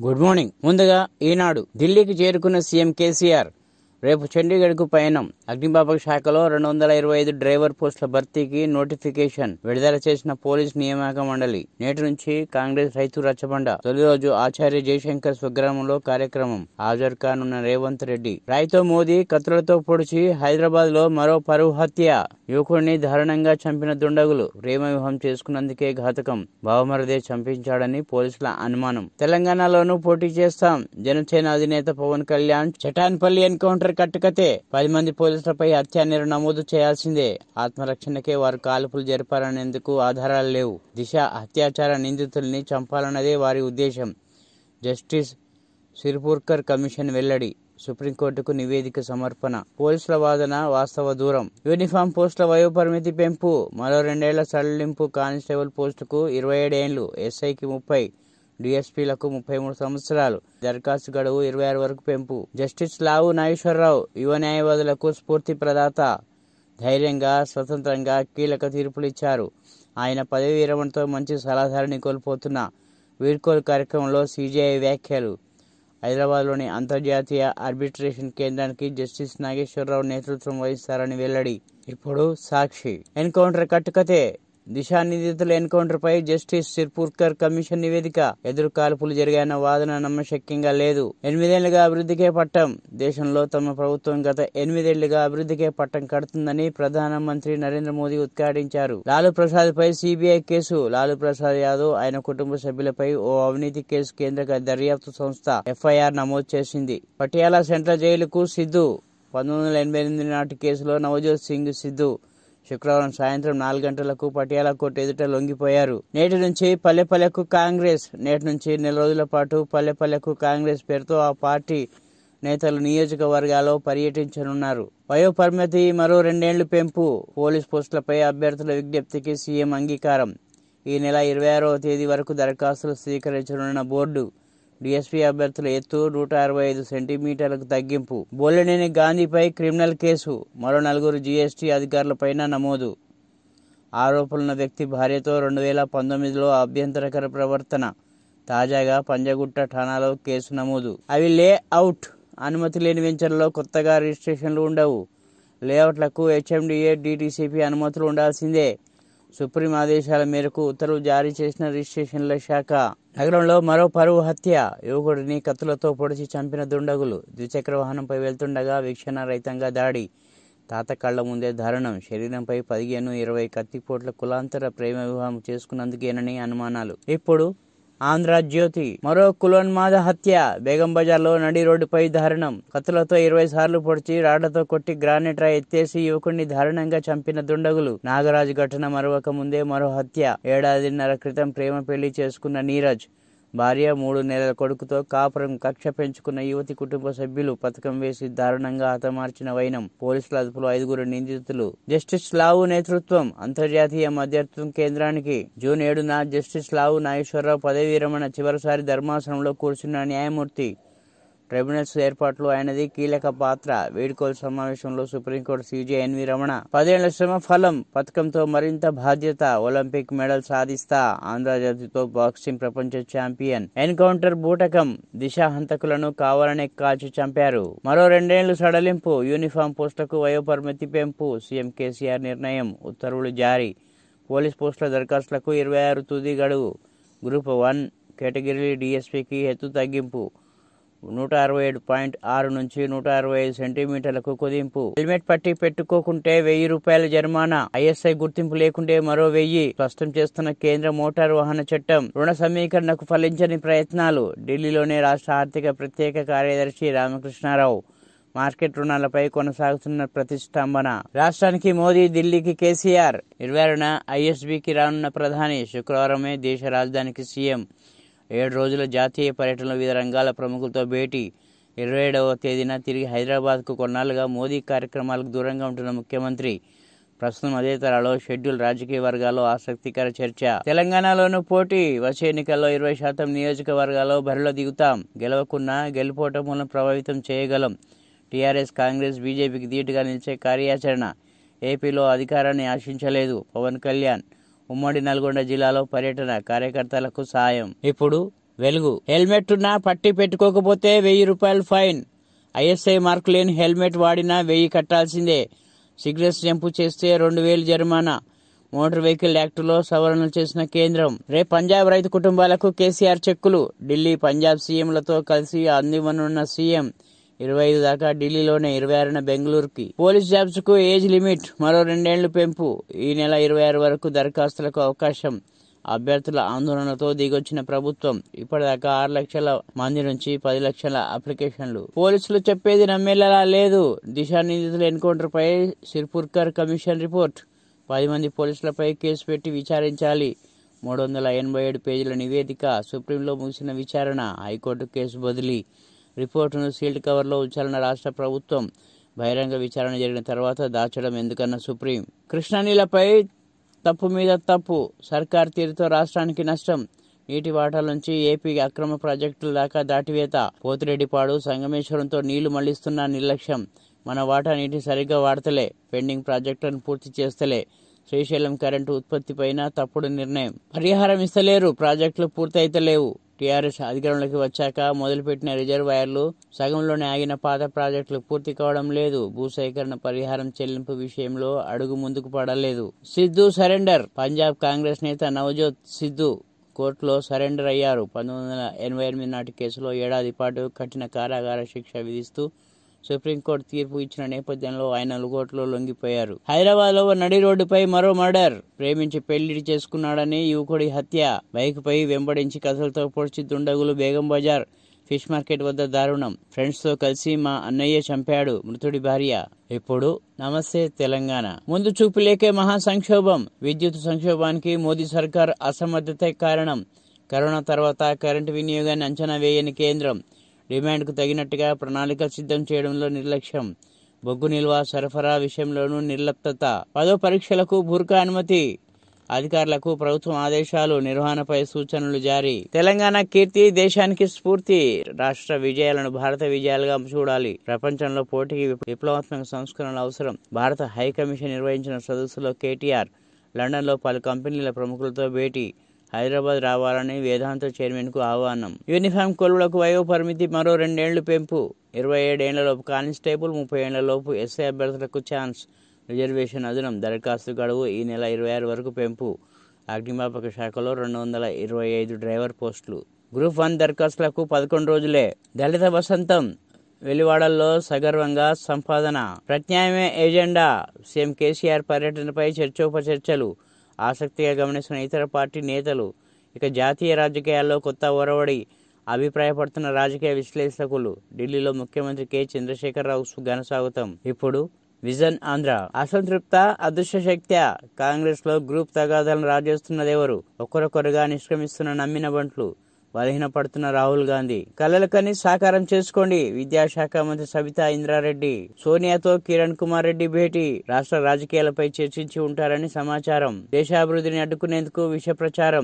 Good morning. ముందుగా ఈనాడు. ఢిల్లీకి చేరుకున్న సీఎం కేసీఆర్ రేపు చండీగఢ్కు పయనం. అగ్నిమాపక శాఖలో 225 డ్రైవర్ పోస్టుల భర్తీకి నోటిఫికేషన్ విడుదల చేసిన పోలీస్ నియామక మండలి. నేటి నుంచి కాంగ్రెస్ రైతు రచ్చబండ. తొలి రోజు ఆచార్య జయశంకర్ స్వగ్రామంలో కార్యక్రమం. హాజరు కానున్న రేవంత్ రెడ్డి. రాయ్తో మోదీ కత్తులతో పొడిచి హైదరాబాద్ లో మరో పరువు హత్య. యువకుడిని దారుణంగా చంపిన దుండగులు. ప్రేమ వివాహం చేసుకున్నందుకే ఘాతకం. బావమరిదే చంపించాడని పోలీసుల అనుమానం. తెలంగాణలోనూ పోటీ చేస్తాం. జనసేన అధినేత పవన్ కళ్యాణ్. చటాన్పల్లి ఎన్కౌంటర్ కట్టుకతే. 10 మంది పోలీసులపై హత్యానేరు నమోదు చేయాల్సిందే. ఆత్మరక్షణకే వారు కాల్పులు జరిపారనేందుకు ఆధారాలు లేవు. దిశ అత్యాచార నిందితుల్ని చంపాలన్నదే వారి ఉద్దేశం. జస్టిస్ సిర్పూర్కర్ కమిషన్ వెల్లడి. సుప్రీంకోర్టుకు నివేదిక సమర్పణ. పోలీసుల వాదన వాస్తవ దూరం. యూనిఫామ్ పోస్టుల వయోపరిమితి పెంపు. మరో 2 ఏళ్ల సడలింపు. కానిస్టేబుల్ పోస్టుకు 27 ఏళ్లు, ఎస్ఐకి 30, డిఎస్పీలకు 33 సంవత్సరాలు. దరఖాస్తు గడువు 26 వరకు పెంపు. జస్టిస్ లావు నాగేశ్వరరావు యువ న్యాయవాదులకు స్ఫూర్తి ప్రదాత. ధైర్యంగా, స్వతంత్రంగా కీలక తీర్పులిచ్చారు. ఆయన పదవి విరమణతో మంచి సలహాదారుని కోల్పోతున్న వీడ్కోలు కార్యక్రమంలో సీజేఐ వ్యాఖ్యలు. హైదరాబాద్లోని అంతర్జాతీయ ఆర్బిట్రేషన్ కేంద్రానికి జస్టిస్ నాగేశ్వరరావు నేతృత్వం వహిస్తారని వెల్లడి. ఇప్పుడు సాక్షి. ఎన్కౌంటర్ కట్టుకతే. దిశా నిందితుల ఎన్కౌంటర్ పై జస్టిస్ సిర్పూర్కర్ కమిషన్ నివేదిక. ఎదురు కాల్పులు జరిగాయన్న వాదన నమ్మశక్యంగా లేదు. 8 ఏళ్లుగా అభివృద్ధికే పట్టం. దేశంలో తమ ప్రభుత్వం గత 8 ఏళ్లుగా అభివృద్ధికే పట్టం కడుతుందని ప్రధానమంత్రి నరేంద్ర మోదీ ఉద్ఘాటించారు. లాలూ ప్రసాద్ పై సిబిఐ కేసు. లాలూ ప్రసాద్ యాదవ్, ఆయన కుటుంబ సభ్యులపై ఓ అవినీతి కేసు కేంద్ర దర్యాప్తు సంస్థ ఎఫ్ఐఆర్ నమోదు చేసింది. పటియాలా సెంట్రల్ జైలుకు సిద్ధు. 1988 నాటి కేసులో నవజోత్ సింగ్ సిద్ధు శుక్రవారం సాయంత్రం 4 గంటలకు పటియాలా కోర్టు ఎదుట లొంగిపోయారు. నేటి నుంచి పల్లెపల్లెకు కాంగ్రెస్. నేటి నుంచి నెల రోజుల పాటు పల్లెపల్లెకు కాంగ్రెస్ పేరుతో ఆ పార్టీ నేతలు నియోజకవర్గాల్లో పర్యటించనున్నారు. వయోపరిమితి మరో 2 ఏళ్లు పెంపు. పోలీస్ పోస్టులపై అభ్యర్థుల విజ్ఞప్తికి సీఎం అంగీకారం. ఈ నెల 26వ తేదీ వరకు దరఖాస్తులు స్వీకరించనున్న బోర్డు. డిఎస్పీ అభ్యర్థుల ఎత్తు 165 సెంటీమీటర్లకు తగ్గింపు. బోలెనేని గాంధీపై క్రిమినల్ కేసు. మరో 4 జీఎస్టీ అధికారులపైన నమోదు. ఆరోపణలున్న వ్యక్తి భార్యతో 2019లో అభ్యంతరకర ప్రవర్తన. తాజాగా పంజగుట్ట ఠాణాలో కేసు నమోదు. అవి లే అవుట్. అనుమతి లేని వెంచర్లలో కొత్తగా రిజిస్ట్రేషన్లు ఉండవు. లేఅవుట్లకు హెచ్ఎండిఏ, డిటిసిపి అనుమతులు ఉండాల్సిందే. సుప్రీం ఆదేశాల మేరకు ఉత్తర్వులు జారీ చేసిన రిజిస్ట్రేషన్ల శాఖ. నగరంలో మరో పరువు హత్య. యువకుడిని కత్తులతో పొడిచి చంపిన దుండగులు. ద్విచక్ర వాహనంపై వెళ్తుండగా వీక్షణ రహితంగా దాడి. తాత కళ్ల ముందే దారుణం. శరీరంపై 15-20 కత్తిపోట్ల కులాంతర ప్రేమ వివాహం చేసుకున్నందుకేనని అనుమానాలు. ఇప్పుడు ఆంధ్రజ్యోతి. మరో కులోన్మాద హత్య. బేగం బజార్లో నడి రోడ్డుపై దారుణం. కత్తులతో 20 సార్లు పొడిచి రాళ్లతో కొట్టి గ్రానైట్ రాయి ఎత్తేసి యువకుడిని దారుణంగా చంపిన దుండగులు. నాగరాజు ఘటన మరొక ముందే మరో హత్య. 1.5 క్రితం ప్రేమ పెళ్లి చేసుకున్న నీరజ్ భార్య, 3 నెలల కొడుకుతో కాపురం కక్ష పెంచుకున్న యువతి కుటుంబ సభ్యులు పథకం వేసి దారుణంగా హతమార్చిన వైనం. పోలీసుల అదుపులో 5 నిందితులు. జస్టిస్ లావు నేతృత్వం అంతర్జాతీయ మధ్యస్థం కేంద్రానికి. జూన్ 7న జస్టిస్ లావు నాగేశ్వరరావు పదవి విరమణ. చివరిసారి ధర్మాసనంలో కూర్చున్న న్యాయమూర్తి. ట్రైబ్యునల్స్ ఏర్పాట్లో ఆయనది కీలక పాత్ర. వీడ్కోలు సమావేశంలో సుప్రీంకోర్టు సీజే ఎన్వి రమణ. 10 ఏళ్ల శ్రమ ఫలం. పథకంతో మరింత బాధ్యత. ఒలింపిక్ మెడల్ సాధిస్తా. ఆంధ్రజ్యోతితో బాక్సింగ్ ప్రపంచ ఛాంపియన్. ఎన్కౌంటర్ బూటకం. దిశ హంతకులను కావాలనే కాల్చి చంపారు. మరో 2 ఏళ్లు సడలింపు. యూనిఫామ్ పోస్టులకు వయోపరిమితి పెంపు. సీఎం కేసీఆర్ నిర్ణయం. ఉత్తర్వులు జారీ. పోలీస్ పోస్టుల దరఖాస్తులకు 26 తుది గడువు. గ్రూప్ 1 కేటగిరీ డిఎస్పీకి ఎత్తు తగ్గింపు. 167.6 నుంచి 165 సెంటీమీటర్లకు కుదింపు. హెల్మెట్ పట్టి పెట్టుకోకుంటే 1000 రూపాయల జరిమానా. ఐఎస్ఐ గుర్తింపు లేకుంటే మరో 1000 స్పష్టం చేస్తున్న కేంద్ర మోటారు వాహన చట్టం. రుణ సమీకరణకు ఫలించని ప్రయత్నాలు. ఢిల్లీలోనే రాష్ట్ర ఆర్థిక ప్రత్యేక కార్యదర్శి రామకృష్ణారావు. మార్కెట్ రుణాలపై కొనసాగుతున్న ప్రతిష్టంభన. రాష్ట్రానికి మోదీ, ఢిల్లీకి కేసీఆర్. 26న ఐఎస్బీకి రానున్న ప్రధాని. శుక్రవారమే దేశ రాజధానికి సీఎం. 7 రోజుల జాతీయ పర్యటనలో వివిధ రంగాల ప్రముఖులతో భేటీ. 27వ తేదీన తిరిగి హైదరాబాద్కు. కొన్నాళ్లుగా మోదీ కార్యక్రమాలకు దూరంగా ఉంటున్న ముఖ్యమంత్రి. ప్రస్తుతం అదే తరహాలో షెడ్యూల్. రాజకీయ వర్గాల్లో ఆసక్తికర చర్చ. తెలంగాణలోనూ పోటీ. వచ్చే ఎన్నికల్లో 20% నియోజకవర్గాల్లో బరిలో దిగుతాం. గెలవకున్నా గెలుపోటములను ప్రభావితం చేయగలం. టీఆర్ఎస్, కాంగ్రెస్, బీజేపీకి ధీటుగా నిలిచే కార్యాచరణ. ఏపీలో అధికారాన్ని ఆశించలేదు పవన్ కళ్యాణ్. ఉమ్మడి నల్గొండ జిల్లాలో పర్యటన. కార్యకర్తలకు సాయం. ఇప్పుడు వెలుగు. హెల్మెట్ ఉన్నా పట్టి పెట్టుకోకపోతే 1000 రూపాయలు ఫైన్. ఐఎస్ఐ మార్కు లేని హెల్మెట్ వాడినా 1000 కట్టాల్సిందే. సిగ్నల్స్ జంపు చేస్తే 2000 జరిమానా. మోటార్ వెహికల్ యాక్టులో సవరణలు చేసిన కేంద్రం. రేపు పంజాబ్ రైతు కుటుంబాలకు కేసీఆర్ చెక్కులు. ఢిల్లీ, పంజాబ్ సీఎంలతో కలిసి అందివ్వనున్న సీఎం. 25 దాకా ఢిల్లీలోనే, 26న బెంగళూరుకి. పోలీస్ జాబ్స్ కు ఏజ్ లిమిట్ మరో 2 ఏళ్లు పెంపు. ఈ నెల 26 వరకు దరఖాస్తులకు అవకాశం. అభ్యర్థుల ఆందోళనతో దిగొచ్చిన ప్రభుత్వం. ఇప్పటిదాకా 6 లక్షల మంది నుంచి 10 లక్షల అప్లికేషన్లు. పోలీసులు చెప్పేది నమ్మేలా లేదు. దిశ నిందితుల ఎన్కౌంటర్ పై సిర్పుర్కర్ కమిషన్ రిపోర్ట్. 10 మంది పోలీసులపై కేసు పెట్టి విచారించాలి. 387 పేజీల నివేదిక. సుప్రీంలో ముగిసిన విచారణ. హైకోర్టు కేసు బదిలీ. రిపోర్టును సీల్డ్ కవర్లో ఉంచాలన్న రాష్ట్ర ప్రభుత్వం. బహిరంగ విచారణ జరిగిన తర్వాత దాచడం ఎందుకన్న సుప్రీం. కృష్ణానీళ్లపై తప్పు మీద తప్పు. సర్కార్ తీరుతో రాష్ట్రానికి నష్టం. నీటి వాటాల నుంచి ఏపీ అక్రమ ప్రాజెక్టుల దాకా దాటివేత. పోతిరెడ్డిపాడు, సంగమేశ్వరంతో నీళ్లు మళ్లిస్తున్న నిర్లక్ష్యం. మన వాటా నీటి సరిగ్గా వాడతలే. పెండింగ్ ప్రాజెక్టులను పూర్తి చేస్తలే. శ్రీశైలం కరెంటు ఉత్పత్తిపైన తప్పుడు నిర్ణయం. పరిహారం ఇస్తలేరు. ప్రాజెక్టులు పూర్తయితలేవు. టీఆర్ఎస్ అధికారంలోకి వచ్చాక మొదలుపెట్టిన రిజర్వాయర్లు సగంలోనే ఆగిన పాత ప్రాజెక్టులు పూర్తి కావడం లేదు. భూసేకరణ పరిహారం చెల్లింపు విషయంలో అడుగు ముందుకు పడలేదు. సిద్ధు సరెండర్. పంజాబ్ కాంగ్రెస్ నేత నవజోత్ సిద్ధు కోర్టులో సరెండర్ అయ్యారు. 1988 నాటి కేసులో 1 ఏడాది పాటు కఠిన కారాగార శిక్ష విధిస్తూ సుప్రీంకోర్టు తీర్పు ఇచ్చిన నేపథ్యంలో ఆయన కోర్టులో లొంగిపోయారు. హైదరాబాద్ లో నడి రోడ్డుపై మరో మర్డర్. ప్రేమించి పెళ్లి చేసుకున్నాడని యువకుడి హత్య. బైక్ పై వెంబడించి కథలతో పొడిచి దుండగులు. బేగం బజార్ ఫిష్ మార్కెట్ వద్ద దారుణం. ఫ్రెండ్స్ తో కలిసి మా అన్నయ్య చంపాడు మృతుడి భార్య. ఇప్పుడు నమస్తే తెలంగాణ. ముందు చూపు లేకే మహా సంక్షోభం. విద్యుత్ సంక్షోభానికి మోదీ సర్కార్ అసమర్థతే కారణం. కరోనా తర్వాత కరెంటు వినియోగాన్ని అంచనా వేయని కేంద్రం. డిమాండ్కు తగినట్టుగా ప్రణాళిక సిద్ధం చేయడంలో నిర్లక్ష్యం. బొగ్గు నిల్వ సరఫరా విషయంలోనూ నిర్లిప్తత. 10వ పరీక్షలకు బుర్కా అనుమతి. అధికారులకు ప్రభుత్వం ఆదేశాలు. నిర్వహణపై సూచనలు జారీ. తెలంగాణ కీర్తి దేశానికి స్ఫూర్తి. రాష్ట్ర విజయాలను భారత విజయాలుగా చూడాలి. ప్రపంచంలో పోటీకి విప్లవాత్మక సంస్కరణలు అవసరం. భారత హైకమిషన్ నిర్వహించిన సదస్సులో కేటీఆర్. లండన్లో పలు కంపెనీల ప్రముఖులతో భేటీ. హైదరాబాద్ రావాలని వేదాంత చైర్మన్ కు ఆహ్వానం. యూనిఫామ్ కొలువులకు వయో పరిమితి మరో 2 ఏళ్లు పెంపు. 27 ఏళ్లలోపు కానిస్టేబుల్, 30 ఏళ్లలోపు ఎస్ఐ అభ్యర్థులకు ఛాన్స్. రిజర్వేషన్ అదనం. దరఖాస్తు గడువు ఈ నెల 26 వరకు పెంపు. అగ్నిమాపక శాఖలో 225 డ్రైవర్ పోస్టులు. గ్రూప్ 1 దరఖాస్తులకు 11 రోజులే. దళిత వసంతం. వెలివాడల్లో సగర్వంగా సంపాదన. ప్రత్యామ్నాయ ఎజెండా. సీఎం కేసీఆర్ పర్యటనపై చర్చోపచర్చలు. ఆసక్తిగా గమనిస్తున్న ఇతర పార్టీ నేతలు. ఇక జాతీయ రాజకీయాల్లో కొత్త ఒరవడి అభిప్రాయపడుతున్న రాజకీయ విశ్లేషకులు. ఢిల్లీలో ముఖ్యమంత్రి కె చంద్రశేఖరరావు ఘనస్వాగతం. ఇప్పుడు విజన్ ఆంధ్ర. అసంతృప్త అదృశ్య శక్త్యా. కాంగ్రెస్ లో గ్రూప్ తగాదాలను రాజేస్తున్నదెవరు? ఒకరొకరుగా నిష్క్రమిస్తున్న నమ్మిన బంట్లు. బలహీనపడుతున్న రాహుల్ గాంధీ. కలలకని సాకారం చేసుకోండి. విద్యాశాఖ మంత్రి సబితా ఇంద్రారెడ్డి. సోనియాతో కిరణ్ కుమార్ రెడ్డి భేటీ. రాష్ట్ర రాజకీయాలపై చర్చించి ఉంటారని సమాచారం. దేశాభివృద్ధిని అడ్డుకునేందుకు విష ప్రచారం.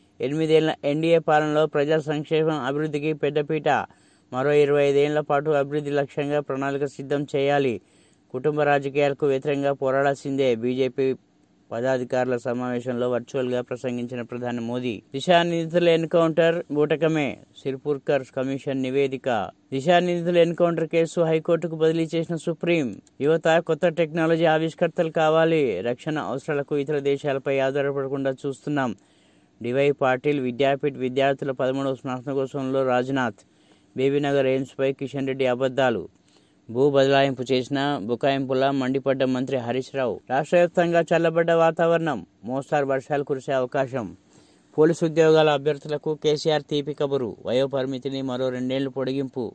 8 ఏళ్ల ఎన్డీఏ పాలనలో ప్రజా సంక్షేమం, అభివృద్ధికి పెద్దపీట. మరో 25 ఏళ్ల పాటు అభివృద్ధి లక్ష్యంగా ప్రణాళిక సిద్ధం చేయాలి. కుటుంబ రాజకీయాలకు వ్యతిరేకంగా పోరాడాల్సిందే. బీజేపీ పదాధికారుల సమావేశంలో వర్చువల్ గా ప్రసంగించిన ప్రధాని మోదీ. దిశా నిందితుల ఎన్కౌంటర్ బూటకమే. సిర్పుర్కర్ కమిషన్ నివేదిక. దిశా నిందితుల ఎన్కౌంటర్ కేసు హైకోర్టుకు బదిలీ చేసిన సుప్రీం. యువత కొత్త టెక్నాలజీ ఆవిష్కర్తలు కావాలి. రక్షణ అవసరాలకు ఇతర దేశాలపై ఆధారపడకుండా చూస్తున్నాం. డివై పాటిల్. విద్యాపీఠ్ విద్యార్థుల 13వ స్నాతకోత్సవంలో రాజ్నాథ్. బేబీనగర్ ఎయిమ్స్ పై కిషన్ రెడ్డి అబద్దాలు. భూ బదలాయింపు చేసిన బుకాయింపులా మండిపడ్డ మంత్రి హరీష్ రావు. రాష్ట్ర వ్యాప్తంగా చల్లబడ్డ వాతావరణం. మోస్తారు వర్షాలు కురిసే అవకాశం. పోలీసు ఉద్యోగాల అభ్యర్థులకు కేసీఆర్ తీపి కబురు. వయో పరిమితిని మరో 2 ఏళ్లు పొడిగింపు.